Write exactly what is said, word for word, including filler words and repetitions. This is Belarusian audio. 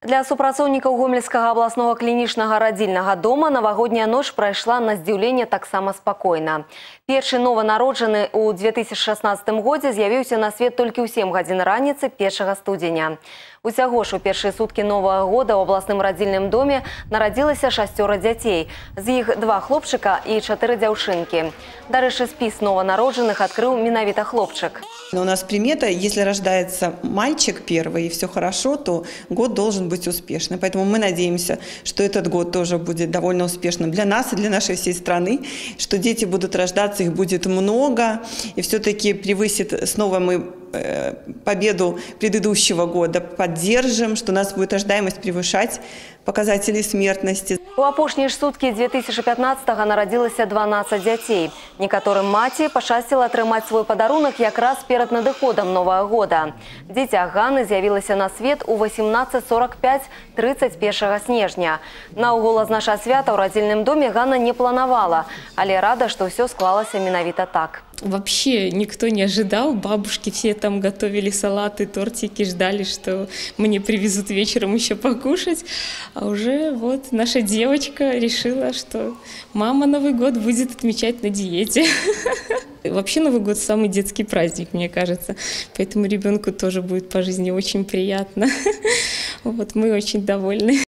Для супрацоўнікаў гомельскага абласнога клінічнага радзільнага дома навагодняя ноч прайшла на здзіўленне таксама спакойна. Першы нованароджаны ў две тысячы шаснаццатым годзе з'явіўся на свет толькі ў сем гадзін раніцы першага студзеня. Усяго ж у першыя суткі новага года ў абласным радзільным доме нарадзілася шасцёра дзяцей. З іх два хлопчыка і чатыры дзяўчынкі. Дарэчы, спіс нованароджаных адкрыў менавіта хлопчык. У нас примета, если рождается мальчик первый и все хорошо, то год должен быть успешным. Поэтому мы надеемся, что этот год тоже будет довольно успешным для нас и для нашей всей страны, что дети будут рождаться, их будет много, и все-таки превысит снова мы э, победу предыдущего года, поддержим, что у нас будет рождаемость превышать показатели смертности. У апошнія ж суткі две тысячи пятнадцатага нарадзілася дванаццаць дзяцей. Некаторым маці пашчасціла атрымаць свой падарунак якраз перад надыходам новага года. Дзіця Ганны з'явілася на свет у восемнадцать сорок пять тридцать першага снежня. Наогул адзначаць свята ў радзільным доме Ганна не планавала, але рада, што ўсё склалася менавіта так. Вообще никто не ожидал. Бабушки все там готовили салаты, тортики, ждали, что мне привезут вечером еще покушать. А уже вот наша девочка решила, что мама Новый год будет отмечать на диете. Вообще Новый год самый детский праздник, мне кажется. Поэтому ребенку тоже будет по жизни очень приятно. Вот мы очень довольны.